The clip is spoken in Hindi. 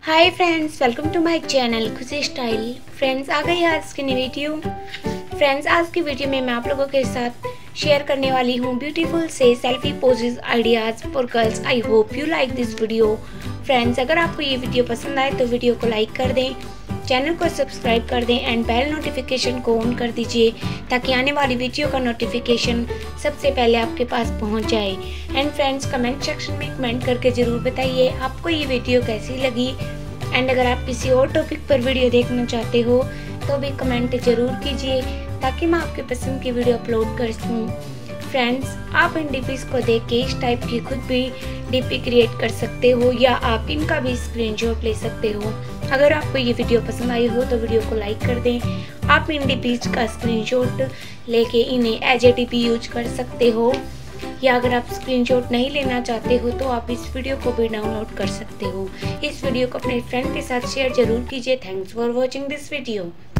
Hi friends, welcome to my channel Khushi style. Friends, आ गई आज की नई वीडियो। फ्रेंड्स, आज की वीडियो में मैं आप लोगों के साथ शेयर करने वाली हूँ ब्यूटीफुल से selfie poses ideas for girls. I hope you like this video. Friends, अगर आपको ये वीडियो पसंद आए तो वीडियो को लाइक कर दें, चैनल को सब्सक्राइब कर दें एंड बेल नोटिफिकेशन को ऑन कर दीजिए ताकि आने वाली वीडियो का नोटिफिकेशन सबसे पहले आपके पास पहुंच जाए। एंड फ्रेंड्स, कमेंट सेक्शन में कमेंट करके ज़रूर बताइए आपको ये वीडियो कैसी लगी। एंड अगर आप किसी और टॉपिक पर वीडियो देखना चाहते हो तो भी कमेंट ज़रूर कीजिए ताकि मैं आपके पसंद की वीडियो अपलोड कर सकूँ। फ्रेंड्स, आप इन डीपीज़ को देख के इस टाइप की खुद भी डीपी क्रिएट कर सकते हो या आप इनका भी स्क्रीनशॉट ले सकते हो। अगर आपको ये वीडियो पसंद आई हो तो वीडियो को लाइक कर दें। आप इन डीपीज़ का स्क्रीनशॉट लेके इन्हें एज ए डीपी यूज कर सकते हो, या अगर आप स्क्रीनशॉट नहीं लेना चाहते हो तो आप इस वीडियो को भी डाउनलोड कर सकते हो। इस वीडियो को अपने फ्रेंड के साथ शेयर जरूर कीजिए। Thanks for watching this video.